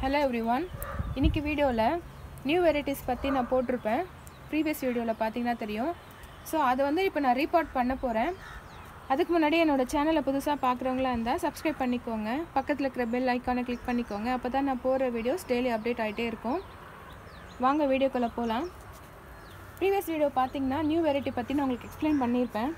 Hello everyone. இன்னைக்கு வீடியோல new varieties பத்தி நான் போட்டுருப்பேன். ப்ரீவியஸ் வீடியோல பாத்தீங்கன்னா தெரியும். சோ அது வந்து இப்போ நான் ரீபார்ட் பண்ண போறேன். அதுக்கு முன்னாடி என்னோட சேனலை புதுசா பார்க்குறவங்களா இருந்தா Subscribe பண்ணிக்கோங்க. பக்கத்துல இருக்கிற பெல் ஐகானை கிளிக் பண்ணிக்கோங்க. அப்பதான் நான் போற வீடியோஸ் டெய்லி அப்டேட் ஆயிட்டே இருக்கும். வாங்க வீடியோக்குள்ள போலாம். ப்ரீவியஸ் வீடியோ பாத்தீங்கன்னா நியூ வெரைட்டி பத்தி நான் உங்களுக்கு எக்ஸ்பிளைன் பண்ணிருப்பேன்.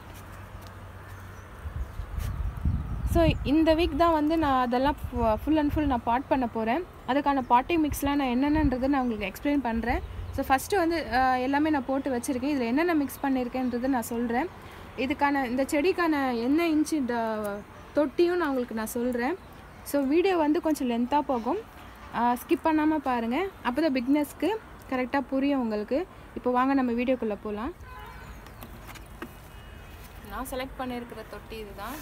So இந்த வீக் தான் வந்து நான் அதெல்லாம் ஃபுல் அண்ட் ஃபுல் நான் பாட் பண்ண போறேன். அதுக்கான பாட்டிங் மிக்ஸ்லாம் நான் என்னென்னன்றதை நான் உங்களுக்கு எக்ஸ்பிளைன் பண்றேன். ஸோ ஃபர்ஸ்ட் வந்து எல்லாமே நான் போட்டு வச்சிருக்கேன். இதில் என்னென்ன மிக்ஸ் பண்ணியிருக்கேன்றதை நான் சொல்கிறேன். இதுக்கான இந்த செடிக்கான என்ன இன்ச்சு தொட்டியும் நான் உங்களுக்கு நான் சொல்கிறேன். ஸோ வீடியோ வந்து கொஞ்சம் லென்த்தாக போகும், ஸ்கிப் பண்ணாமல் பாருங்கள். அப்போ தான் பிக்னஸ்க்கு கரெக்டாக புரியும் உங்களுக்கு. இப்போ வாங்க நம்ம வீடியோக்குள்ளே போகலாம். நான் செலக்ட் பண்ணியிருக்கிற தொட்டி இதுதான்.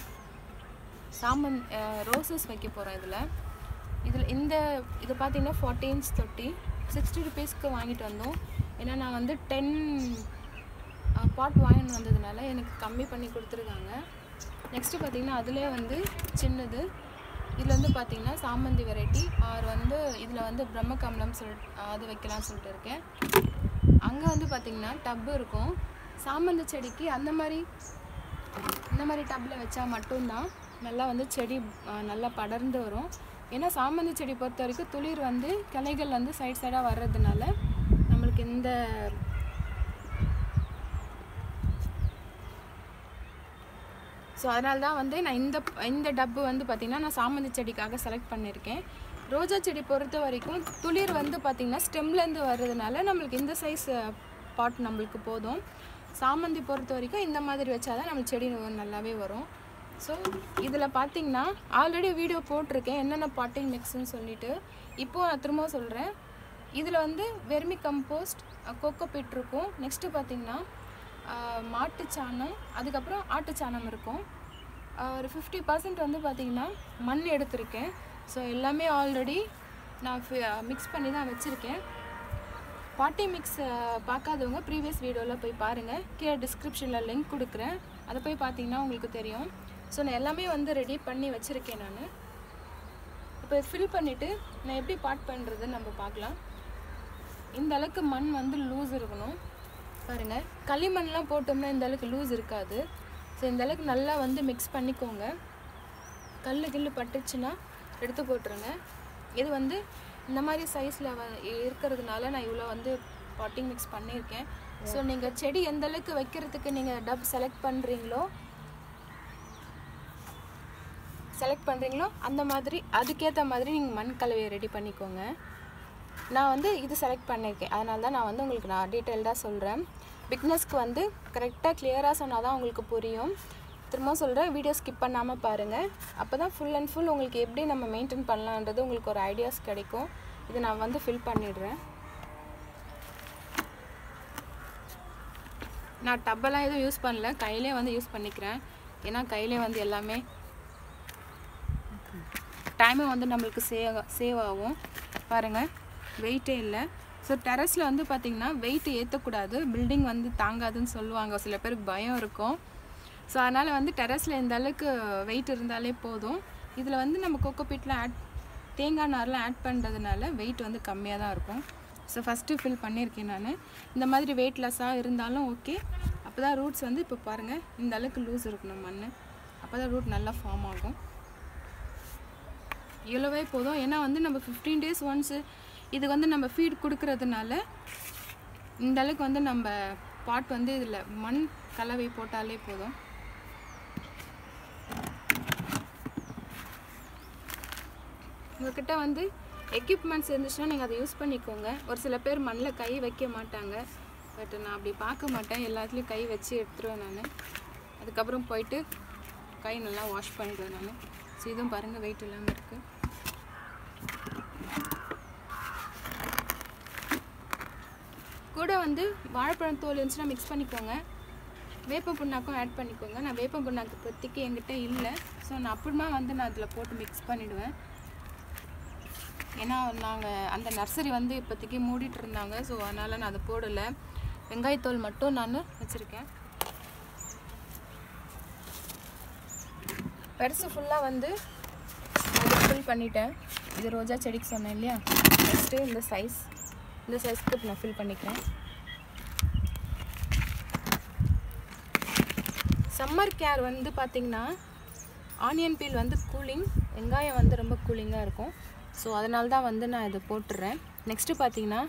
ரோசஸ் வைக்க போகிறேன். இதில் இது பார்த்தீங்கன்னா 40 இன்ச் தொட்டி 60 ருபீஸ்க்கு வாங்கிட்டு வந்தோம். ஏன்னா நான் வந்து 10 பாட் வாங்கிட்டு வந்ததுனால எனக்கு கம்மி பண்ணி கொடுத்துருக்காங்க. நெக்ஸ்ட்டு பார்த்தீங்கன்னா அதிலே வந்து சின்னது இதில் வந்து பார்த்தீங்கன்னா சாமந்தி வெரைட்டி வந்து இதில் வந்து பிரம்மகமலம் அது வைக்கலாம்னு சொல்லிட்டு இருக்கேன். அங்கே வந்து பார்த்தீங்கன்னா டப்பு இருக்கும். சாமந்தி செடிக்கு இந்த மாதிரி டப்பில் வச்சா மட்டும்தான் நல்லா வந்து செடி நல்லா படர்ந்து வரும். ஏன்னா சாமந்தி செடி பொறுத்த வரைக்கும் துளிர் வந்து கிளைகள் வந்து சைடாக வர்றதுனால நம்மளுக்கு ஸோ அதனால தான் வந்து நான் இந்த டப்பு வந்து பார்த்திங்கன்னா நான் சாமந்தி செடிக்காக செலக்ட் பண்ணியிருக்கேன். ரோஜா செடி பொறுத்த வரைக்கும் துளிர் வந்து பார்த்திங்கன்னா ஸ்டெம்லேருந்து வர்றதுனால நம்மளுக்கு இந்த சைஸ் பாட் நம்மளுக்கு போதும். சாமந்தி பொறுத்த வரைக்கும் இந்த மாதிரி வச்சாதான் நம்மளுக்கு செடி நல்லாவே வரும். ஸோ இதில் பார்த்தீங்கன்னா ஆல்ரெடி வீடியோ போட்டிருக்கேன் என்னென்ன பாட்டிங் மிக்ஸ்ன்னு சொல்லிட்டு. இப்போது நான் திரும்ப சொல்கிறேன். இதில் வந்து வெர்மி கம்போஸ்ட், கோகோபீட் இருக்கும். நெக்ஸ்ட்டு பார்த்திங்கன்னா மாட்டுச்சாணம், அதுக்கப்புறம் ஆட்டுச்சாணம் இருக்கும். ஒரு 50% வந்து பார்த்திங்கன்னா மண் எடுத்திருக்கேன். ஸோ எல்லாமே ஆல்ரெடி நான் மிக்ஸ் பண்ணி தான் வச்சுருக்கேன். பாட்டி மிக்ஸ் பார்க்காதவங்க ப்ரீவியஸ் வீடியோவில் போய் பாருங்கள். கீழே டிஸ்கிரிப்ஷனில் லிங்க் கொடுக்குறேன், அதை போய் பார்த்தீங்கன்னா உங்களுக்கு தெரியும். ஸோ நான் எல்லாமே வந்து ரெடி பண்ணி வச்சுருக்கேன். நான் இப்போ ஃபில் பண்ணிவிட்டு நான் எப்படி பாட் பண்ணுறதுன்னு நம்ம பார்க்கலாம். இந்த அளவுக்கு மண் வந்து லூஸ் இருக்கணும். பாருங்கள், களிமண்லாம் போட்டோம்னா இந்த அளவுக்கு லூஸ் இருக்காது. ஸோ இந்த அளவுக்கு நல்லா வந்து மிக்ஸ் பண்ணிக்கோங்க. கல் பட்டுச்சுன்னா எடுத்து போட்டுருங்க. இது வந்து இந்த மாதிரி சைஸில் இருக்கிறதுனால நான் இவ்வளோ வந்து பாட்டிங் மிக்ஸ் பண்ணியிருக்கேன். ஸோ நீங்கள் செடி எந்த அளவுக்கு வைக்கிறதுக்கு நீங்கள் டப் செலக்ட் பண்ணுறீங்களோ அந்த மாதிரி அதுக்கேற்ற மாதிரி நீங்கள் மண் கலவையை ரெடி பண்ணிக்கோங்க. நான் வந்து இது செலக்ட் பண்ணியிருக்கேன், அதனால தான் நான் வந்து உங்களுக்கு நான் டீட்டெயில்டாக சொல்கிறேன். பிக்னஸ்க்கு வந்து கரெக்டாக கிளியராக சொன்னால் தான் உங்களுக்கு புரியும். திரும்ப சொல்கிறேன், வீடியோ ஸ்கிப் பண்ணாமல் பாருங்கள். அப்போ தான் ஃபுல் அண்ட் ஃபுல் உங்களுக்கு எப்படி நம்ம மெயின்டைன் பண்ணலான்றது உங்களுக்கு ஒரு ஐடியாஸ் கிடைக்கும். இதை நான் வந்து ஃபில் பண்ணிடுறேன். நான் டப்பெல்லாம் எதுவும் யூஸ் பண்ணல, கையிலே வந்து யூஸ் பண்ணிக்கிறேன். ஏன்னா கையிலே வந்து எல்லாமே டைமும் வந்து நம்மளுக்கு சேவ் ஆகும். பாருங்கள், வெயிட்டே இல்லை. ஸோ டெரஸில் வந்து பார்த்திங்கன்னா வெயிட் ஏற்றக்கூடாது, பில்டிங் வந்து தாங்காதுன்னு சொல்லுவாங்க. சில பேருக்கு பயம் இருக்கும். ஸோ அதனால் வந்து டெரஸில் இந்த அளவுக்கு வெயிட் இருந்தாலே போதும். இதில் வந்து நம்ம கோகோபீட்லாம் தேங்காய் நார்லாம் ஆட் பண்ணுறதுனால வெயிட் வந்து கம்மியாக தான் இருக்கும். ஸோ ஃபஸ்ட்டு ஃபில் பண்ணியிருக்கேன் நான். இந்த மாதிரி வெயிட்லெஸ்ஸாக இருந்தாலும் ஓகே. அப்போ தான் ரூட்ஸ் வந்து இப்போ பாருங்கள் இந்த அளவுக்கு லூஸ் இருக்கணும் மண். அப்போ தான் ரூட் நல்லா ஃபார்ம் ஆகும். இவ்வளோவே போதும். ஏன்னா வந்து நம்ம 15 days ஒன்ஸு இது வந்து நம்ம ஃபீட் கொடுக்கறதுனால இந்த அளவுக்கு வந்து நம்ம பாட் வந்து இதில் மண் கலவை போட்டாலே போதும். உங்கள்கிட்ட வந்து எக்யூப்மெண்ட்ஸ் இருந்துச்சுன்னா நீங்கள் அதை யூஸ் பண்ணிக்கோங்க. ஒரு சில பேர் மண்ணில் கை வைக்க மாட்டாங்க, பட் நான் அப்படி பார்க்க மாட்டேன். எல்லாத்துலேயும் கை வச்சு எடுத்துருவேன் நான். அதுக்கப்புறம் போயிட்டு கை நல்லா வாஷ் பண்ணிடுவேன் நான். ஸோ இதுவும் பாருங்கள் வெயிட் இல்லாமல் இருக்குது. கூட வந்து வாழைப்பழம் தோல் இருந்துச்சுன்னா மிக்ஸ் பண்ணிக்கோங்க. வேப்ப புண்ணாக்கும் ஆட் பண்ணிக்கோங்க. நான் வேப்ப புண்ணாக்கு இப்போதைக்கு என்கிட்ட இல்லை. ஸோ நான் அப்புறமா வந்து நான் அதில் போட்டு மிக்ஸ் பண்ணிவிடுவேன். ஏன்னா நாங்கள் அந்த நர்சரி வந்து இப்போதைக்கு மூடிட்டு இருந்தாங்க. ஸோ அதனால் நான் அதை போடலை. வெங்காயத்தோல் மட்டும் நான் வச்சுருக்கேன். பெருசு ஃபுல்லாக வந்து ஃபில் பண்ணிட்டேன். இது ரோஜா செடிக்கு சொன்னேன் இல்லையா. நெக்ஸ்ட்டு இந்த சைஸ்க்கு இப்போ நான் ஃபில் பண்ணிக்கிறேன். சம்மர் கேர் வந்து பார்த்திங்கன்னா ஆனியன் பீல் வந்து கூலிங், வெங்காயம் வந்து ரொம்ப கூலிங்காக இருக்கும். ஸோ அதனால தான் வந்து நான் இதை போட்டுடுறேன். நெக்ஸ்ட்டு பார்த்திங்கன்னா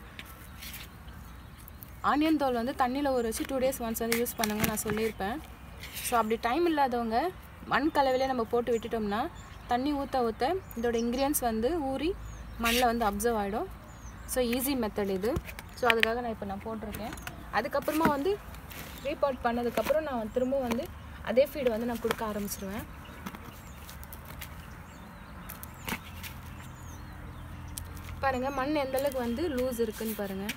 ஆனியன் தோல் வந்து தண்ணியில் ஊற வச்சு 2 days ஒன்ஸ் வந்து யூஸ் பண்ணுங்க நான் சொல்லியிருப்பேன். ஸோ அப்படி டைம் இல்லாதவங்க மண் கலவையிலே நம்ம போட்டு விட்டுட்டோம்னா தண்ணி ஊற்ற ஊற்ற இதோட இன்க்ரீடியன்ஸ் வந்து ஊறி மண்ணில் வந்து அப்சர்வ் ஆகிடும். ஸோ ஈஸி மெத்தட் இது. ஸோ அதுக்காக நான் போட்டிருக்கேன். அதுக்கப்புறமா வந்து ரீபாட் பண்ணதுக்கப்புறம் நான் திரும்ப வந்து அதே ஃபீடு வந்து நான் கொடுக்க ஆரம்பிச்சிருவேன். பாருங்கள் மண் எந்தளவுக்கு வந்து லூஸ் இருக்குன்னு பாருங்கள்.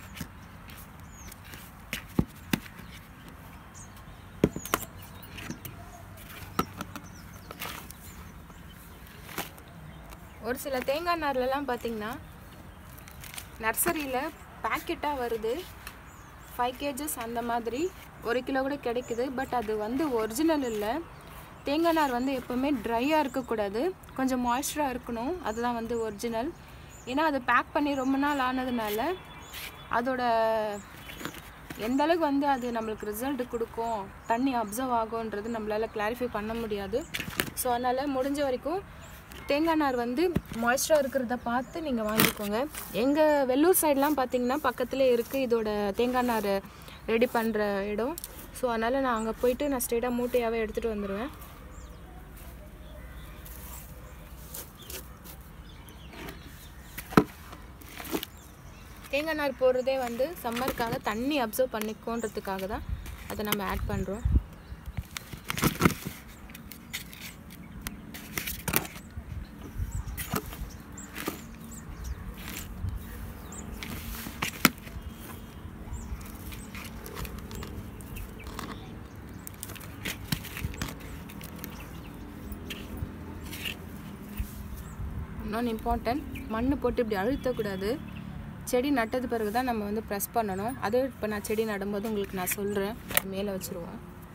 ஒரு சில தேங்காய் நார்லலாம் பார்த்திங்கன்னா நர்சரியில் பேக்கெட்டாக வருது 5 kgs அந்த மாதிரி 1 கிலோ கூட கிடைக்குது. பட் அது வந்து ஒரிஜினல் இல்லை. தேங்காய் நார் வந்து எப்போவுமே ட்ரையாக இருக்கக்கூடாது, கொஞ்சம் மாய்ஸ்சராக இருக்கணும். அதுதான் வந்து ஒரிஜினல். ஏன்னா அது பேக் பண்ணி ரொம்ப நாள் ஆனதுனால அதோட எந்த அளவுக்கு வந்து அது நம்மளுக்கு ரிசல்ட் கொடுக்கும், தண்ணி அப்சர்வ் ஆகும்ன்றது நம்மளால் கிளாரிஃபை பண்ண முடியாது. ஸோ அதனால் முடிஞ்ச வரைக்கும் தேங்காய் நார் வந்து மாய்ஸ்சராக இருக்கிறத பார்த்து நீங்கள் வாங்கிக்கோங்க. எங்கள் வெள்ளூர் சைட்லாம் பார்த்திங்கன்னா பக்கத்துலேயே இருக்குது இதோட தேங்காய் நார் ரெடி பண்ணுற இடம். ஸோ அதனால் நான் அங்கே போயிட்டு நான் ஸ்ட்ரெயிட்டாக மூட்டையாகவே எடுத்துகிட்டு வந்துடுவேன். தேங்காய் நார் போடுறதே வந்து சம்மருக்காக தண்ணி அப்சர்வ் பண்ணிக்கோன்றதுக்காக தான் அதை நம்ம ஆட் பண்ணுறோம். இன்னொன்று இம்பார்ட்டன்ட், மண் போட்டு இப்படி அழுத்தக்கூடாது. செடி நட்டது பிறகு தான் நம்ம வந்து ப்ரெஸ் பண்ணணும். அதே இப்போ நான் செடி நடும்போது உங்களுக்கு நான் சொல்கிறேன். மேலே வச்சுருவோம்.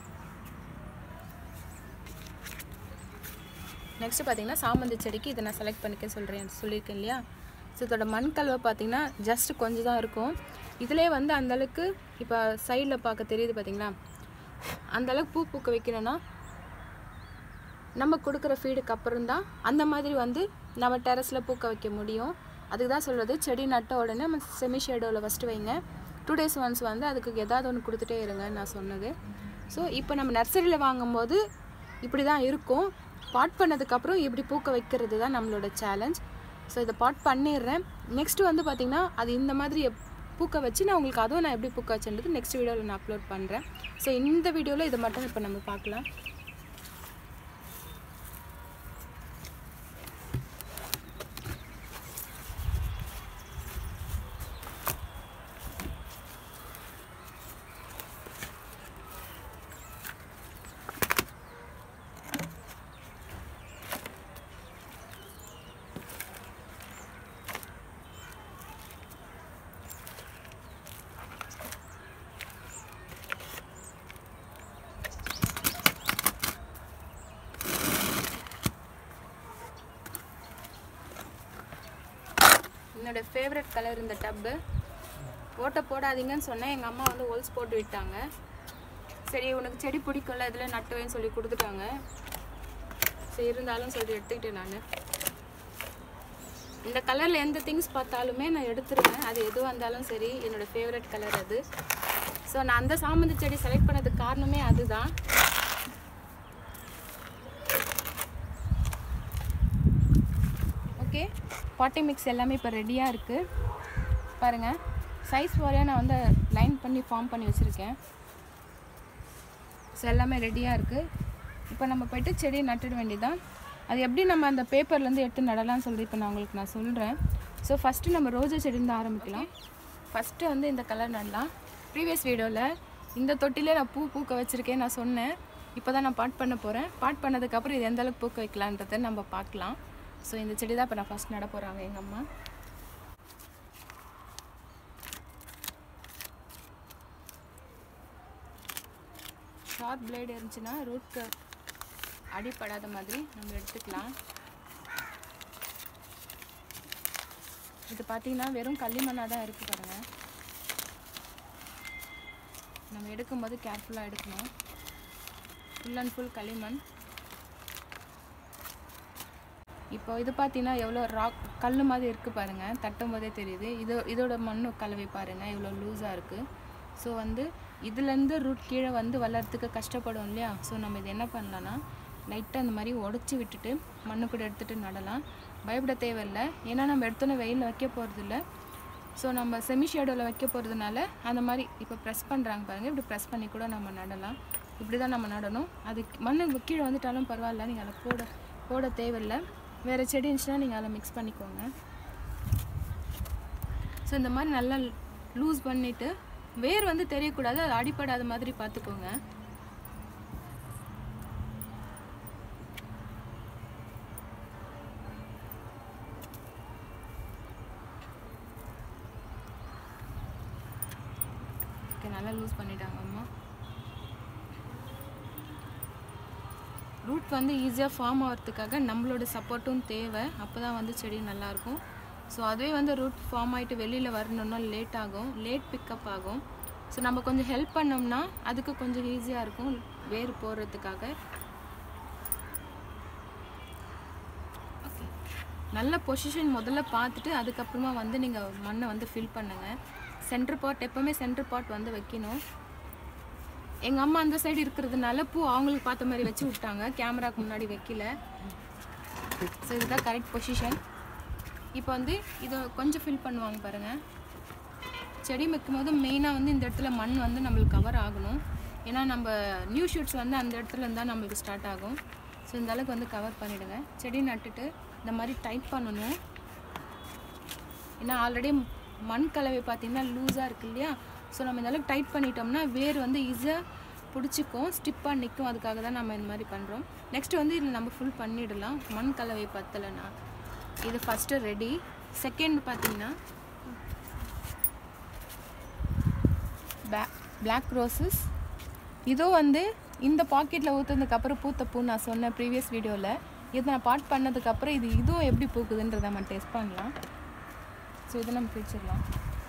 நெக்ஸ்ட்டு பார்த்திங்கன்னா சாமந்தி செடிக்கு இதை நான் செலக்ட் பண்ணிக்க சொல்லியிருக்கேன் இல்லையா. ஸோ இதோட மண் கலவை பார்த்திங்கன்னா ஜஸ்ட் கொஞ்சம் தான் இருக்கும். இதிலே வந்து அந்தளவுக்கு இப்போ சைடில் பார்க்க தெரியுது பார்த்திங்களா, அந்தளவுக்கு பூ பூக்க வைக்கணும்னா நம்ம கொடுக்குற ஃபீடுக்கு அப்புறம் தான் அந்த மாதிரி வந்து நம்ம டெரஸில் பூக்க வைக்க முடியும். அதுக்கு தான் சொல்கிறது, செடி நட்ட உடனே நம்ம செமி ஷேடோவில் ஃபஸ்ட்டு வைங்க. 2 days ஒன்ஸ் வந்து அதுக்கு ஏதாவது ஒன்று கொடுத்துட்டே இருங்கன்னு நான் சொன்னது. ஸோ இப்போ நம்ம நர்சரியில் வாங்கும்போது இப்படி தான் இருக்கும். பாட் பண்ணதுக்கப்புறம் இப்படி பூக்க வைக்கிறது தான் நம்மளோட சேலஞ்ச். ஸோ இதை பாட் பண்ணிடுறேன். நெக்ஸ்ட்டு வந்து பார்த்திங்கன்னா அது இந்த மாதிரி பூக்க வச்சு நான் உங்களுக்கு அதுவும் நான் எப்படி பூக்க வச்சுன்றது நெக்ஸ்ட் வீடியோவில் நான் அப்லோட் பண்ணுறேன். ஸோ இந்த வீடியோவில் இதை மட்டும் இப்போ நம்ம பார்க்கலாம். என்னோடய ஃபேவரட் கலர் இந்த டப்பு. ஓட்டை போடாதீங்கன்னு சொன்னேன், எங்கள் அம்மா வந்து ஹோல்ஸ் போட்டு விட்டாங்க. சரி உனக்கு செடி பிடிக்கும்ல இதில் நட்டுவேன்னு சொல்லி கொடுத்துட்டாங்க. சரி இருந்தாலும் சொல்லி எடுத்துக்கிட்டேன் நான். இந்த கலரில் எந்த திங்ஸ் பார்த்தாலுமே நான் எடுத்துருவேன். அது எதுவாக இருந்தாலும் சரி, என்னோடய ஃபேவரட் கலர் அது. ஸோ நான் அந்த சாமந்தி செடி செலக்ட் பண்ணதுக்கு காரணமே அதுதான். ஓகே, பாட்டி மிக்ஸ் எல்லாமே இப்போ ரெடியாக இருக்குது பாருங்கள். சைஸ் வாரியாக நான் வந்து லைன் பண்ணி ஃபார்ம் பண்ணி வச்சுருக்கேன். ஸோ எல்லாமே ரெடியாக இருக்குது. இப்போ நம்ம போய்ட்டு செடியை நட்டுட வேண்டியதான். அது எப்படி நம்ம அந்த பேப்பர்லேருந்து எடுத்து நடலாம்னு சொல்லி இப்போ நான் சொல்கிறேன். ஸோ ஃபஸ்ட்டு நம்ம ரோஜா செடியிலேருந்து ஆரம்பிக்கலாம். ஃபஸ்ட்டு வந்து இந்த கலர் நடலாம். ப்ரீவியஸ் வீடியோவில் இந்த தொட்டிலே நான் பூக்க வச்சுருக்கேன் நான் சொன்னேன். இப்போ தான் நான் பாட் பண்ண போகிறேன். பாட் பண்ணதுக்கப்புறம் இது எந்தளவுக்கு பூக்க வைக்கலான்றதை நம்ம பார்க்கலாம். ஸோ இந்த செடி தான் இப்போ நான் ஃபஸ்ட் நட போகிறாங்க எங்கள் அம்மா. ஷார்ப் பிளேடு இருந்துச்சுன்னா ரூட்க்கு அடிப்படாத மாதிரி நம்ம எடுத்துக்கலாம். இது பார்த்தீங்கன்னா வெறும் களிமண்ணாக தான் இருக்குது பாருங்கள். நம்ம எடுக்கும்போது கேர்ஃபுல்லாக எடுக்கணும். ஃபுல் அண்ட் ஃபுல் களிமண். இப்போ இது பார்த்தீங்கன்னா எவ்வளோ ராக் கல் மாதிரி இருக்குது பாருங்கள், தட்டும் போதே தெரியுது. இதோட மண்ணு கலவை பாருங்கள் எவ்வளோ லூஸாக இருக்குது. ஸோ வந்து இதுலேருந்து ரூட் கீழே வந்து வளர்கிறதுக்கு கஷ்டப்படும் இல்லையா. ஸோ நம்ம இது என்ன பண்ணலான்னா லைட்டாக அந்த மாதிரி உடச்சி விட்டுட்டு மண்ணு கூட எடுத்துகிட்டு நடலாம். பயப்பட தேவையில்லை, ஏன்னா நம்ம எடுத்தோன்னே வெயிலில் வைக்க போகிறதில்ல. ஸோ நம்ம செமி ஷேடோவில் வைக்க போகிறதுனால அந்த மாதிரி இப்போ ப்ரெஸ் பண்ணுறாங்க பாருங்கள், இப்படி ப்ரெஸ் பண்ணி கூட நம்ம நடலாம். இப்படி தான் நம்ம நடணும். அது மண்ணு கீழே வந்துட்டாலும் பரவாயில்ல, நீங்கள் அதை போட தேவையில்லை. வேறு செடி இருந்துச்சுன்னா நீங்கள் அதில் மிக்ஸ் பண்ணிக்கோங்க. ஸோ இந்த மாதிரி நல்லா லூஸ் பண்ணிவிட்டு வேர் வந்து தெரியக்கூடாது, அது அடிப்படாத மாதிரி பார்த்துக்கோங்க. நல்லா லூஸ் பண்ணிட்டாங்க அம்மா. ரூட் வந்து ஈஸியாக ஃபார்ம் ஆகிறதுக்காக நம்மளோட சப்போர்ட்டும் தேவை, அப்போ தான் வந்து செடி நல்லாயிருக்கும். ஸோ அதுவே வந்து ரூட் ஃபார்ம் ஆகிட்டு வெளியில் வரணுன்னா லேட் ஆகும், லேட் பிக்கப் ஆகும். ஸோ நம்ம கொஞ்சம் ஹெல்ப் பண்ணோம்னா அதுக்கு கொஞ்சம் ஈஸியாக இருக்கும் வேர் போடுறதுக்காக. ஓகே, நல்ல பொசிஷன் முதல்ல பார்த்துட்டு அதுக்கப்புறமா வந்து நீங்கள் மண்ணை வந்து ஃபில் பண்ணுங்கள். சென்டர் பாட் எப்போவுமே சென்டர் பாட் வந்து வைக்கணும். எங்கள் அம்மா அந்த சைடு இருக்கிறதுனால பூ அவங்களுக்கு பார்த்த மாதிரி வச்சு விட்டாங்க, கேமராக்கு முன்னாடி வைக்கல. ஸோ இதுதான் கரெக்ட் பொசிஷன். இப்போ வந்து இதை கொஞ்சம் ஃபில் பண்ணுவாங்க பாருங்கள். செடி வைக்கும் போது மெயினாக வந்து இந்த இடத்துல மண் வந்து நம்மளுக்கு கவர் ஆகணும், ஏன்னா நம்ம நியூ ஷூட்ஸ் வந்து அந்த இடத்துல இருந்தால் நம்மளுக்கு ஸ்டார்ட் ஆகும். ஸோ இந்த அளவுக்கு வந்து கவர் பண்ணிவிடுங்க. செடி நட்டுட்டு இந்த மாதிரி டைட் பண்ணணும், ஏன்னா ஆல்ரெடி மண் கலவை பார்த்திங்கன்னா லூஸாக இருக்குது இல்லையா. ஸோ நம்ம இந்த அளவுக்கு டைட் பண்ணிட்டோம்னா வேர் வந்து ஈஸியாக பிடிச்சிக்கும், ஸ்டிப்பாக நிற்கும். அதுக்காக தான் நம்ம இந்த மாதிரி பண்ணுறோம். நெக்ஸ்ட்டு வந்து இதில் நம்ம ஃபுல் பண்ணிடலாம். மண் கலவை பத்தலைன்னா இது ஃபஸ்ட்டு ரெடி. செகண்ட் பார்த்திங்கன்னா பிளாக் ரோசஸ். இதுவும் வந்து இந்த பாக்கெட்டில் ஊற்றுனதுக்கப்புறம் பூத்த பூ நான் சொன்னேன் ப்ரீவியஸ் வீடியோவில். இதை நான் பாட் பண்ணதுக்கப்புறம் இதுவும் எப்படி பூக்குதுன்றதை நம்ம டெஸ்ட் பண்ணலாம். ஸோ இதை நம்ம பிரிச்சிடலாம்.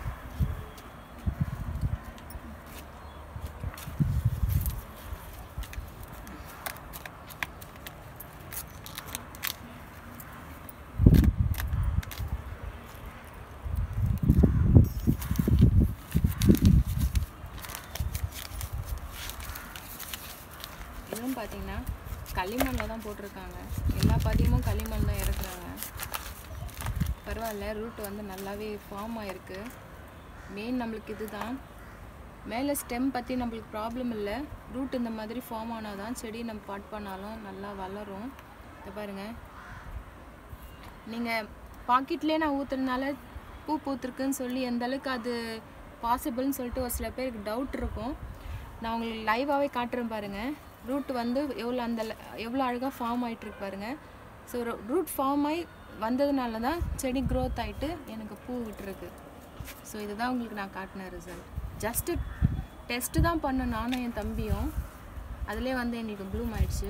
இதுவும் பார்த்தீங்கன்னா களிமண்ணில் தான் போட்டிருக்காங்க, எல்லா பதியமும் களிமண் தான் இறக்குறாங்க. பரவாயில்ல, ரூட் வந்து நல்லாவே ஃபார்ம் ஆகிருக்கு. மெயின் நம்மளுக்கு இது தான். மேலே ஸ்டெம் பற்றி நம்மளுக்கு ப்ராப்ளம் இல்லை, ரூட் இந்த மாதிரி ஃபார்ம் ஆனால் தான் செடி நம்ம பாட் பண்ணாலும் நல்லா வளரும். இதை பாருங்கள், நீங்கள் பாக்கெட்லேயே நான் ஊற்றுறதுனால பூ பூத்துருக்குன்னு சொல்லி எந்தளவுக்கு அது பாசிபிள்னு சொல்லிட்டு ஒரு சில பேருக்கு டவுட் இருக்கும். நான் உங்களுக்கு லைவாகவே காட்டுறேன் பாருங்கள். ரூட் வந்து எவ்வளோ அழகாக ஃபார்ம் ஆகிட்டுருக்கு பாருங்கள். ஸோ ரூட் ஃபார்ம் ஆகி வந்ததுனால தான் செடி க்ரோத் ஆகிட்டு எனக்கு பூ விட்டுருக்கு. ஸோ இதுதான் உங்களுக்கு நான் காட்டின ரிசல்ட். ஜஸ்ட்டு டெஸ்ட்டு தான் பண்ணேன் நானும் என் தம்பியும், அதிலே வந்து எங்களுக்கு ப்ளூம் ஆயிடுச்சு.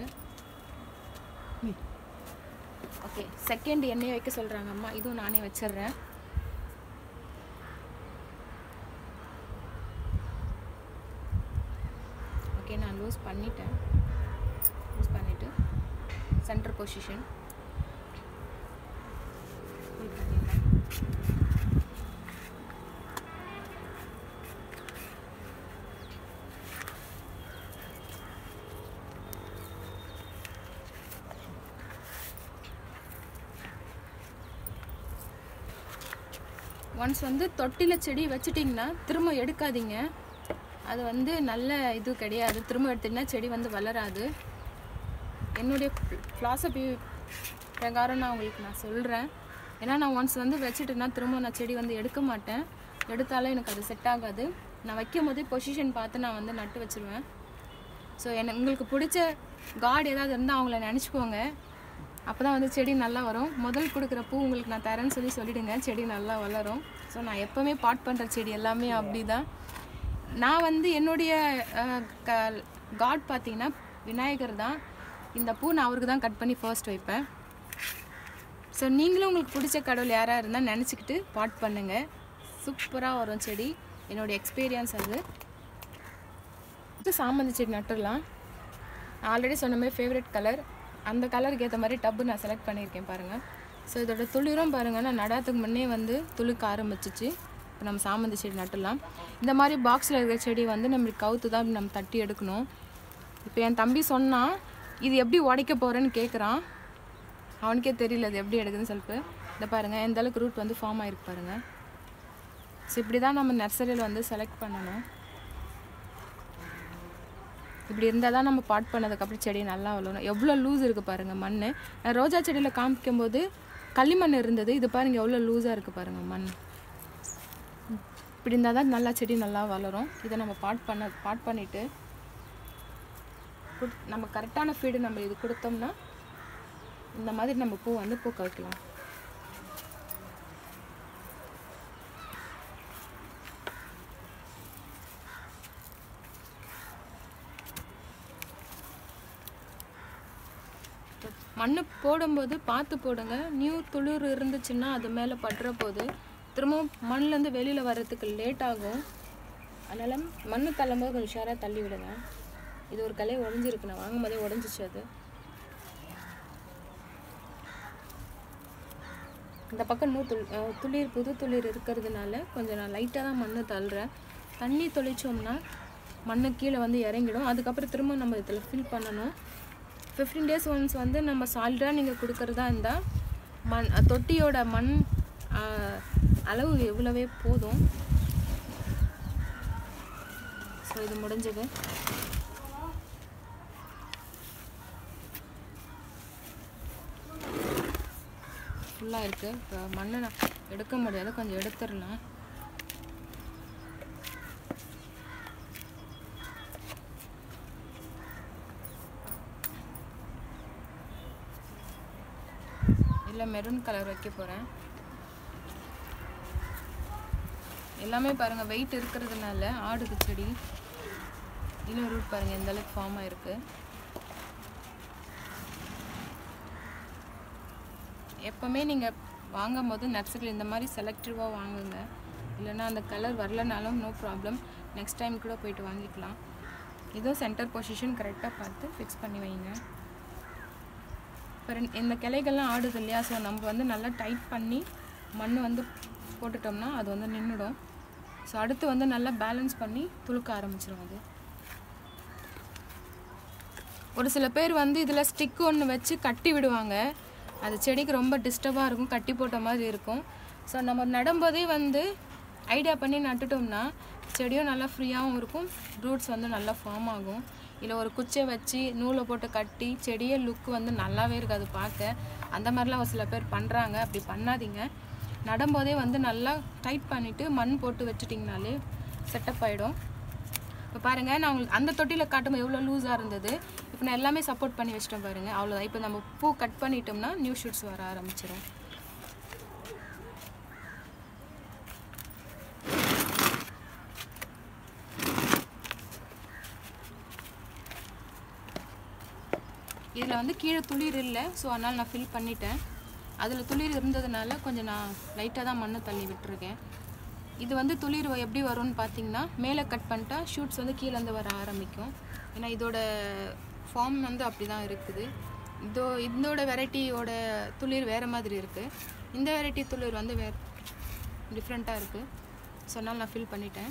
ஓகே, செகண்ட் எண்ணெயை வைக்க சொல்கிறாங்க அம்மா, இதுவும் நானே வச்சிடுறேன். ஓகே, நான் லூஸ் பண்ணிவிட்டு சென்டர் பொசிஷன் ஃபுல் பண்ணிடுறேன். ஒன்ஸ் வந்து தொட்டியில் செடி வச்சுட்டிங்கன்னா திரும்ப எடுக்காதீங்க, அது வந்து நல்ல இது கிடையாது. திரும்ப எடுத்திங்கன்னா செடி வந்து வளராது. என்னுடைய ஃபிலாசபி பிரகாரம் நான் உங்களுக்கு நான் சொல்கிறேன். ஏன்னா நான் ஒன்ஸ் வந்து வச்சுட்டேன்னா திரும்ப நான் செடி வந்து எடுக்க மாட்டேன், எடுத்தாலும் எனக்கு அது செட் ஆகாது. நான் வைக்கும் போதே பொசிஷன் பார்த்து நான் வந்து நட்டு வச்சுருவேன். ஸோ உங்களுக்கு பிடிச்ச காட் ஏதாவது இருந்தால் அவங்கள நினச்சிக்கோங்க, அப்போ தான் வந்து செடி நல்லா வரும். முதல் கொடுக்குற பூ உங்களுக்கு நான் தரேன்னு சொல்லிவிடுங்க, செடி நல்லா வளரும். ஸோ நான் எப்போவுமே பாட் பண்ணுற செடி எல்லாமே அப்படி தான். நான் வந்து என்னுடைய காட் பார்த்திங்கன்னா விநாயகர் தான். இந்த பூ நான் அவருக்கு தான் கட் பண்ணி ஃபர்ஸ்ட் வைப்பேன். ஸோ நீங்களும் உங்களுக்கு பிடிச்ச கடவுள் யாராக இருந்தால் நினச்சிக்கிட்டு பாட் பண்ணுங்கள். சூப்பராக வரும் செடி. என்னோடய எக்ஸ்பீரியன்ஸ் அது. சாமந்தி செடி நட்டுடலாம். ஆல்ரெடி சொன்ன மாதிரி ஃபேவரட் கலர், அந்த கலருக்கு ஏற்ற மாதிரி டப்பு நான் செலக்ட் பண்ணியிருக்கேன் பாருங்கள். ஸோ இதோட துளிரும் பாருங்கள், நான் நடாத்துக்கு முன்னே வந்து துளுக்க ஆரம்பிச்சிச்சு. இப்போ நம்ம சாமந்தி செடி நட்டுடலாம். இந்த மாதிரி பாக்ஸில் இருக்கிற செடி வந்து நம்மளுக்கு கவுத்து தான் நம்ம தட்டி எடுக்கணும். இப்போ என் தம்பி சொன்னான், இது எப்படி உடைக்க போகிறேன்னு கேட்குறான். அவனுக்கே தெரியல அது எப்படி எடுக்குதுன்னு சொல்லிட்டு. இதை பாருங்கள், எந்த அளவுக்கு ரூட் வந்து ஃபார்ம் ஆகிருக்கு பாருங்கள். ஸோ இப்படி தான் நம்ம நர்சரியில் வந்து செலக்ட் பண்ணணும். இப்படி இருந்தால் தான் நம்ம பாட் பண்ணதுக்கப்புறம் செடி நல்லா வளரும். எவ்வளோ லூஸ் இருக்குது பாருங்கள் மண். நான் ரோஜா செடியில் காமிக்கும்போது களிமண் இருந்தது. இது பாருங்கள் எவ்வளோ லூஸாக இருக்குது பாருங்கள் மண். இப்படி இருந்தால் தான் நல்லா செடி நல்லா வளரும். இதை நம்ம பாட் பண்ணிவிட்டு நம்ம கரெக்டான ஃபீடு நம்ம இது கொடுத்தோம்னா இந்த மாதிரி நம்ம பூ வந்து பூக்க வைக்கலாம். மண் போடும்போது பார்த்து போடுங்க. நியூ துளிர் இருந்துச்சுன்னா அது மேலே படுற போது திரும்பவும் மண்ணிலேருந்து வெளியில் வர்றதுக்கு லேட் ஆகும். அதனால் மண் தள்ளும்போது கொஞ்சம் ஷேராக தள்ளி விடுங்க. இது ஒரு கலை உடஞ்சிருக்கு, நான் வாங்கும் போதே உடஞ்சிச்சு அது. இந்த பக்கம் துளிர் புது துளிர் இருக்கிறதுனால கொஞ்சம் நான் லைட்டாக தான் மண் தள்ளுறேன். தண்ணி தொளிச்சோம்னா மண் கீழே வந்து இறங்கிடும். அதுக்கப்புறம் திரும்ப நம்ம இதில் ஃபில் பண்ணணும். 15 days ஒன்ஸ் வந்து நம்ம சால்டாக நீங்கள் கொடுக்குறதா இருந்தால் தொட்டியோட மண் அளவு எவ்வளவே போதும். ஸோ இது முடிஞ்சது. ஃபுல்லாக இருக்குது. இப்போ மண்ணை நான் எடுக்க முடியாது, கொஞ்சம் எடுத்துடலாம். இல்லை மெரூன் கலர் வைக்க போகிறேன். எல்லாமே பாருங்கள் வெயிட் இருக்கிறதுனால ஆடுது செடி. இன்னும் ரூட் பாருங்கள் எந்த அளவுக்கு ஃபார்ம் ஆகிருக்கு. எப்போவுமே நீங்கள் வாங்கும் போது நர்சரியில் இந்த மாதிரி செலக்டிவாக வாங்குங்க. இல்லைன்னா அந்த கலர் வரலனாலும் நோ ப்ராப்ளம், நெக்ஸ்ட் டைம் கூட போயிட்டு வாங்கிக்கலாம். இதுவும் சென்டர் பொசிஷன் கரெக்டாக பார்த்து ஃபிக்ஸ் பண்ணி வைங்க. இப்போ இந்த கிளைகள்லாம் ஆடுது இல்லையா, ஸோ நம்ம வந்து நல்லா டைட் பண்ணி மண் வந்து போட்டுட்டோம்னா அது வந்து நின்றுடும். ஸோ அடுத்து வந்து நல்லா பேலன்ஸ் பண்ணி துளுக்க ஆரம்பிச்சிடும் அது. ஒரு சில பேர் வந்து இதில் ஸ்டிக் ஒன்று வச்சு கட்டி விடுவாங்க. அது செடிக்கு ரொம்ப டிஸ்டர்பாக இருக்கும், கட்டி போட்ட மாதிரி இருக்கும். ஸோ நம்ம நடும்போதே வந்து ஐடியா பண்ணி நட்டுட்டோம்னா செடியும் நல்லா ஃப்ரீயாகவும் இருக்கும், ரூட்ஸ் வந்து நல்லா ஃபார்ம் ஆகும். இல்லை ஒரு குச்சை வச்சு நூலை போட்டு கட்டி செடியே லுக் வந்து நல்லாவே இருக்காது பார்க்க. அந்த மாதிரிலாம் ஒரு சில பேர் பண்ணுறாங்க. அப்படி பண்ணாதீங்க. நடும்போதே வந்து நல்லா டைட் பண்ணிவிட்டு மண் போட்டு வச்சுட்டிங்கனாலே செட்டப் ஆகிடும். இப்போ பாருங்கள், நான் உங்களுக்கு அந்த தொட்டியில் காட்டும்போது எவ்வளோ லூஸாக இருந்தது. இப்போ நான் எல்லாமே சப்போர்ட் பண்ணி வச்சிட்டேன் பாருங்கள், அவ்வளோதான். இப்போ நம்ம பூ கட் பண்ணிட்டோம்னா நியூ ஷூட்ஸ் வர ஆரம்பிச்சிடும். இதில் வந்து கீழே துளிர் இல்லை, ஸோ அதனால் நான் ஃபில் பண்ணிட்டேன். அதில் துளிர் இருந்ததுனால கொஞ்சம் நான் லைட்டாக தான் மண்ணை தள்ளி விட்டுருக்கேன். இது வந்து துளிர் எப்படி வரும்னு பார்த்தீங்கன்னா, மேலே கட் பண்ணிட்டா ஷூட்ஸ் வந்து கீழேருந்து வர ஆரம்பிக்கும். ஏன்னா இதோட ஃபார்ம் வந்து அப்படி தான் இருக்குது. இதோட வெரைட்டியோட துளிர் வேறு மாதிரி இருக்குது. இந்த வெரைட்டி துளிர் வந்து வேறு டிஃப்ரெண்ட்டாக இருக்குது. ஸோ அதனால் நான் ஃபில் பண்ணிட்டேன்.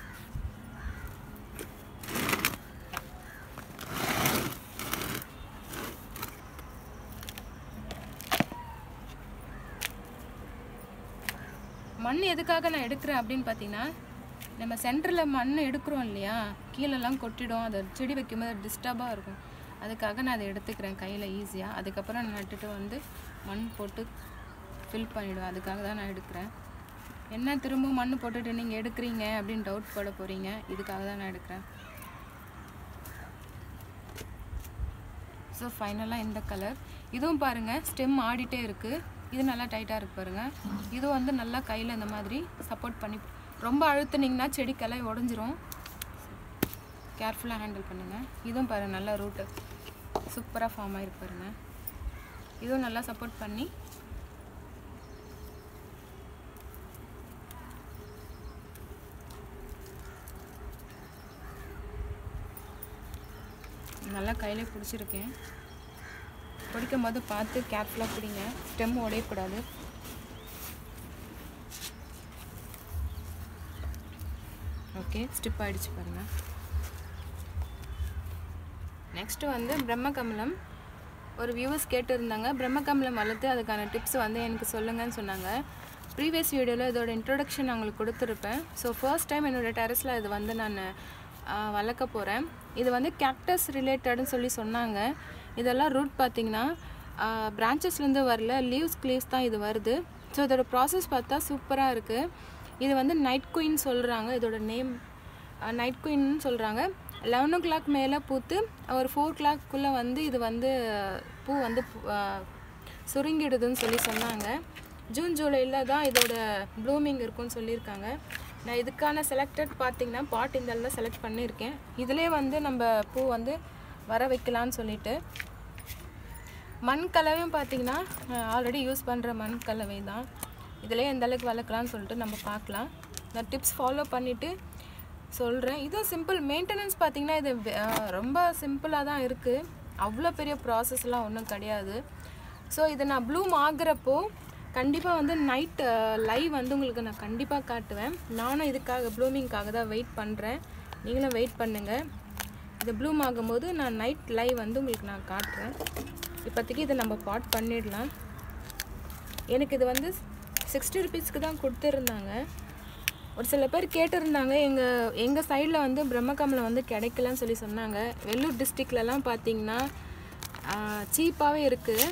மண் எதுக்காக நான் எடுக்கிறேன் அப்படின்னு பார்த்தீங்கன்னா, நம்ம சென்டரில் மண் எடுக்கிறோம் இல்லையா, கீழெல்லாம் கொட்டிடும், அதை செடி வைக்கும்போது டிஸ்டர்பாக இருக்கும். அதுக்காக நான் அதை எடுத்துக்கிறேன் கையில் ஈஸியாக. அதுக்கப்புறம் நான் நட்டுட்டு வந்து மண் போட்டு ஃபில் பண்ணிவிடுவேன். அதுக்காக தான் நான் எடுக்கிறேன். என்ன திரும்ப மண் போட்டுட்டு நீங்கள் எடுக்கிறீங்க அப்படின்னு டவுட் போட போகிறீங்க, இதுக்காக தான் நான் எடுக்கிறேன். ஸோ ஃபைனலாக இந்த கலர் இதுவும் பாருங்கள் ஸ்டெம் ஆடிட்டே இருக்குது. இது நல்லா டைட்டாக இருக்குது பாருங்கள். இது வந்து நல்லா கையில் இந்த மாதிரி சப்போர்ட் பண்ணி, ரொம்ப அழுத்துனீங்கன்னா செடி கிளை உடஞ்சிரும். கேர்ஃபுல்லாக ஹேண்டில் பண்ணுங்கள். இதுவும் பாருங்கள் நல்லா ரூட்டு சூப்பராக ஃபார்ம் ஆகிருக்கு பாருங்கள். இதுவும் நல்லா சப்போர்ட் பண்ணி நல்லா கையிலே பிடிச்சிருக்கேன். பிடிக்கும் போது பார்த்து கேர்ஃபுல்லாக பிடிங்க, ஸ்டெம் உடையக்கூடாது. ஓகே, ஸ்டிப் ஆகிடுச்சு பாருங்கள். நெக்ஸ்ட்டு வந்து பிரம்மகமலம். ஒரு வியூவர்ஸ் கேட்டுருந்தாங்க பிரம்மகமலம் வளர்த்து அதுக்கான டிப்ஸ் வந்து எனக்கு சொல்லுங்கன்னு சொன்னாங்க. ப்ரீவியஸ் வீடியோவில் இதோட இன்ட்ரொடக்ஷன் நான் உங்களுக்கு கொடுத்துருப்பேன். ஸோ ஃபர்ஸ்ட் டைம் என்னோடய டெரஸில் இது வந்து நான் வளர்க்க போகிறேன். இது வந்து கேக்டஸ் ரிலேட்டட்னு சொல்லி சொன்னாங்க. இதெல்லாம் ரூட் பார்த்திங்கன்னா பிரான்ச்சஸ்லேருந்து வரல, லீவ்ஸ் தான் இது வருது. ஸோ இதோட ப்ராசஸ் பார்த்தா சூப்பராக இருக்குது. இது வந்து நைட் குயின் சொல்கிறாங்க, இதோட நேம் நைட் குயின்னு சொல்கிறாங்க. 11 o'clock மேலே பூத்து ஒரு 4 o'clock வந்து இது வந்து பூ வந்து சுருங்கிடுதுன்னு சொல்லி சொன்னாங்க. ஜூன் ஜூலையில் தான் இதோட ப்ளூமிங் இருக்குன்னு சொல்லியிருக்காங்க. நான் இதுக்கான செலக்டட் பார்த்திங்கன்னா பாட் இந்த செலக்ட் பண்ணியிருக்கேன். இதிலே வந்து நம்ம பூ வந்து வர வைக்கலான்னு சொல்லிட்டு. மண் கலவையும் பார்த்திங்கன்னா ஆல்ரெடி யூஸ் பண்ணுற மண் கலவை தான். இதிலே எந்த அளவுக்கு வளர்க்கலான்னு சொல்லிட்டு நம்ம பார்க்கலாம். நான் டிப்ஸ் ஃபாலோ பண்ணிவிட்டு சொல்கிறேன். இதுவும் சிம்பிள் மெயின்டெனன்ஸ் பார்த்திங்கன்னா இது ரொம்ப சிம்பிளாக தான் இருக்குது. அவ்வளோ பெரிய ப்ராசஸ்லாம் ஒன்றும் கிடையாது. ஸோ இதை நான் ப்ளூம் ஆகிறப்போ கண்டிப்பாக வந்து நைட் லைவ் வந்து உங்களுக்கு நான் கண்டிப்பாக காட்டுவேன். நானும் இதுக்காக ப்ளூமிங்காக தான் வெயிட் பண்ணுறேன். நீங்களும் வெயிட் பண்ணுங்கள். இது ப்ளூம் ஆகும்போது நான் நைட் லைவ் வந்து உங்களுக்கு நான் காட்டுறேன். இப்போதைக்கு இதை நம்ம பாட் பண்ணிடலாம். எனக்கு இது வந்து 60 rupeesக்கு தான் கொடுத்துருந்தாங்க. ஒரு சில பேர் கேட்டிருந்தாங்க, எங்கள் சைடில் வந்து பிரம்மகமலம் வந்து கிடைக்கலன்னு சொல்லி சொன்னாங்க. வெள்ளூர் டிஸ்ட்ரிக்ட்லலாம் பார்த்திங்கன்னா சீப்பாகவே இருக்குது.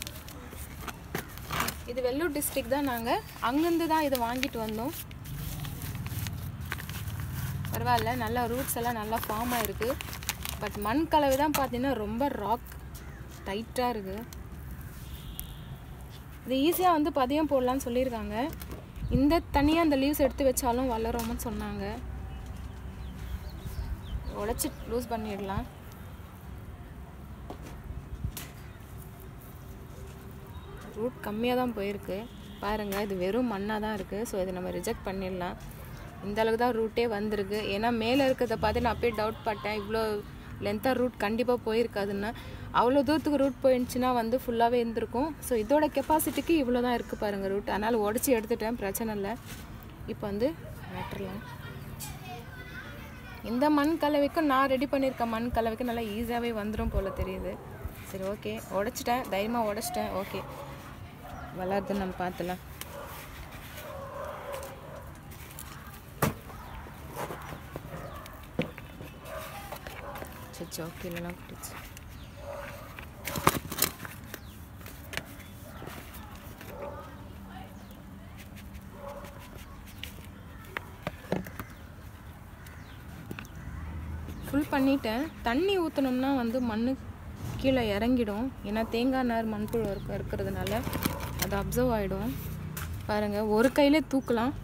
இது வெள்ளூர் டிஸ்ட்ரிக்ட் தான். நாங்கள் அங்கேருந்து தான் இதை வாங்கிட்டு வந்தோம். பரவாயில்ல, நல்லா ரூட்ஸ் எல்லாம் நல்லா ஃபார்ம் ஆகிருக்கு. பட் மண் கலவை தான் பார்த்திங்கன்னா ரொம்ப ராக் டைட்டாக இருக்குது. இது ஈஸியாக வந்து பதியம் போடலான்னு சொல்லியிருக்காங்க. இந்த தனியாக அந்த லீவ்ஸ் எடுத்து வச்சாலும் வளரும்னு சொன்னாங்க. உடச்சி லூஸ் பண்ணிடலாம். ரூட் கம்மியாக தான் போயிருக்கு பாருங்கள். இது வெறும் மண்ணாக தான் இருக்குது. ஸோ இதை நம்ம ரிஜெக்ட் பண்ணிடலாம். இந்த அளவுக்கு தான் ரூட்டே வந்திருக்கு. ஏன்னா மேலே இருக்கிறத பார்த்து நான் அப்படியே டவுட் பட்டேன், இவ்வளோ லென்த்தாக ரூட் கண்டிப்பாக போயிருக்காதுன்னு. அவ்வளோ தூரத்துக்கு ரூட் போயிடுச்சுன்னா வந்து ஃபுல்லாகவே இருந்திருக்கும். ஸோ இதோட கெப்பாசிட்டிக்கு இவ்வளோ தான் இருக்குது பாருங்கள் ரூட். அதனால் உடச்சி எடுத்துட்டேன், பிரச்சனை இல்லை. இப்போ வந்து நட்டுறலாம். இந்த மண் கலவைக்கும் நான் ரெடி பண்ணியிருக்க மண் கலவைக்கும் நல்லா ஈஸியாகவே வந்துடும் போல் தெரியுது. சரி, ஓகே, உடச்சிட்டேன், தைரியமாக உடச்சிட்டேன். ஓகே, வளருதுன்னு நம்ம பார்த்துலாம். சச்சோ, கீழெல்லாம் குட்டிச்சு. ஃபுல் பண்ணிட்டேன். தண்ணி ஊற்றினோம்னா வந்து மண் கீழே இறங்கிடும். ஏன்னா தேங்காய் நார் மண்புழு இருக்கிறதுனால அது அப்சர்வ் ஆகிடும். பாருங்கள், ஒரு கையிலே தூக்கலாம்.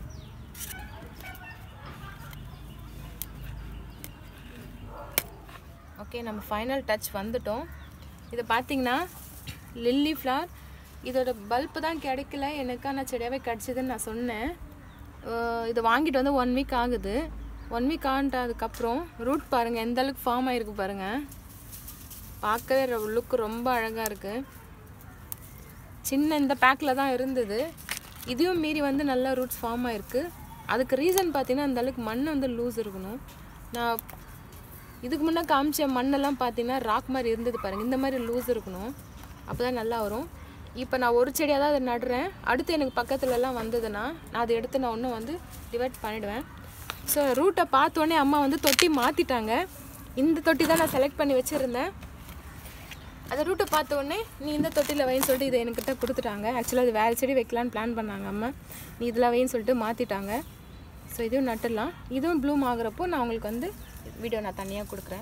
ஓகே, நம்ம ஃபைனல் டச் வந்துட்டோம். இது பார்த்திங்கன்னா லில்லி ஃப்ளவர். இதோட பல்ப்பு தான் கிடைக்கல, எனக்கான செடியாகவே கிடச்சிதுன்னு நான் சொன்னேன். இது வாங்கிட்டு வந்து 1 week ஆகுது. 1 week ஆனதுக்கப்புறம் ரூட் பாருங்கள் எந்த அளவுக்கு ஃபார்ம் ஆகிருக்கு பாருங்கள். பார்க்கவே லுக் ரொம்ப அழகாக இருக்குது. சின்ன இந்த பேக்கில் தான் இருந்தது. இதையும் மீறி வந்து நல்லா ரூட்ஸ் ஃபார்ம் ஆகிருக்கு. அதுக்கு ரீசன் பார்த்திங்கன்னா அந்தளவுக்கு மண் வந்து லூஸ் இருக்கணும். நான் இதுக்கு முன்னே காமிச்ச மண்ணெல்லாம் பார்த்திங்கன்னா ராக் மாதிரி இருந்தது பாருங்கள். இந்த மாதிரி லூஸ் இருக்கணும், அப்போ தான் நல்லா வரும். இப்போ நான் ஒரு செடியாக தான் அதை நடுறேன். அடுத்து எனக்கு பக்கத்துலலாம் வந்ததுன்னா நான் அதை எடுத்து நான் ஒன்றும் வந்து டிவைட் பண்ணிவிடுவேன். ஸோ ரூட்டை பார்த்தோன்னே அம்மா வந்து தொட்டி மாற்றிட்டாங்க. இந்த தொட்டி தான் நான் செலக்ட் பண்ணி வச்சுருந்தேன். அதை ரூட்டை பார்த்தோன்னே நீ இந்த தொட்டியில் வைன்னு சொல்லிட்டு இதை என்கிட்ட கொடுத்துட்டாங்க. ஆக்சுவலாக அது வேறு செடி வைக்கலான்னு பிளான் பண்ணாங்க அம்மா. நீ இதில் வைன்னு சொல்லிட்டு மாற்றிட்டாங்க. ஸோ இதுவும் நட்டுடலாம். இதுவும் ப்ளூம் ஆகுறப்போ நான் உங்களுக்கு வந்து வீடியோ நான் தனியாக கொடுக்குறேன்.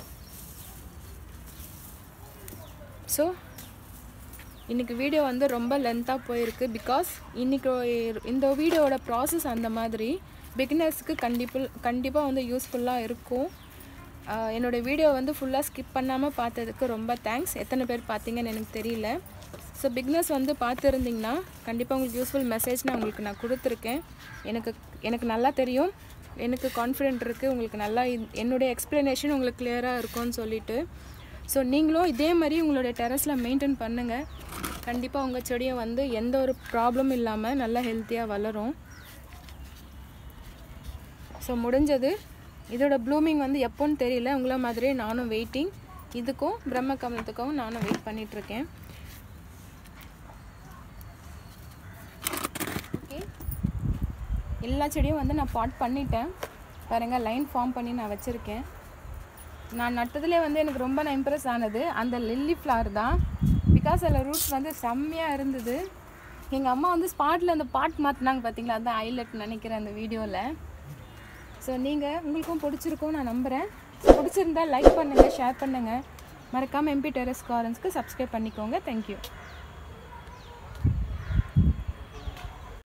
ஸோ இன்றைக்கி வீடியோ வந்து ரொம்ப லென்த்தாக போயிருக்கு. பிகாஸ் இன்றைக்கி இந்த வீடியோவோட ப்ராசஸ் அந்த மாதிரி பிகினர்ஸுக்கு கண்டிப்பாக வந்து யூஸ்ஃபுல்லாக இருக்கும். என்னோடய வீடியோ வந்து ஃபுல்லாக ஸ்கிப் பண்ணாமல் பார்த்ததுக்கு ரொம்ப தேங்க்ஸ். எத்தனை பேர் பார்த்தீங்கன்னு எனக்கு தெரியல. ஸோ பிகினர்ஸ் வந்து பார்த்துருந்திங்கன்னா கண்டிப்பாக உங்களுக்கு யூஸ்ஃபுல் மெசேஜ் நான் உங்களுக்கு நான் கொடுத்துருக்கேன். எனக்கு நல்லா தெரியும், எனக்கு கான்ஃபிடென்ட் இருக்குது உங்களுக்கு நல்லா என்னுடைய எக்ஸ்ப்ளனேஷன் உங்களுக்கு கிளியராக இருக்கும்னு சொல்லிட்டு. ஸோ நீங்களும் இதே மாதிரி உங்களோட டெரஸில் மெயின்டைன் பண்ணுங்கள். கண்டிப்பாக உங்கள் செடியை வந்து எந்த ஒரு ப்ராப்ளம் இல்லாமல் நல்லா ஹெல்த்தியாக வளரும். ஸோ முடிஞ்சது. இதோட ப்ளூமிங் வந்து எப்போன்னு தெரியல, உங்களை மாதிரியே நானும் வெயிட்டிங். இதுக்கும் பிரம்ம கமலத்துக்கும் நானும் வெயிட் பண்ணிகிட்ருக்கேன். ஓகே, எல்லா செடியும் வந்து நான் பாட் பண்ணிட்டேன் பாருங்கள். லைன் ஃபார்ம் பண்ணி நான் வச்சுருக்கேன். நான் நட்டதுலேயே வந்து எனக்கு ரொம்ப நான் இம்ப்ரெஸ் ஆனது அந்த லில்லி ஃப்ளவர் தான். பிகாஸ் அதில் ரூட்ஸ் வந்து செம்மையாக இருந்தது. எங்கள் அம்மா வந்து ஸ்பாட்டில் அந்த பாட் மாற்றினாங்க பார்த்தீங்களா, அதுதான் ஹைலைட் நினைக்கிறேன் அந்த வீடியோவில். ஸோ உங்களுக்கும் பிடிச்சிருக்கும் நான் நம்புகிறேன். பிடிச்சிருந்தால் லைக் பண்ணுங்கள், ஷேர் பண்ணுங்கள். மறக்காமல் எம்பி டெரஸ் கார்டன்ஸ்க்கு சப்ஸ்கிரைப் பண்ணிக்கோங்க. தேங்க்யூ.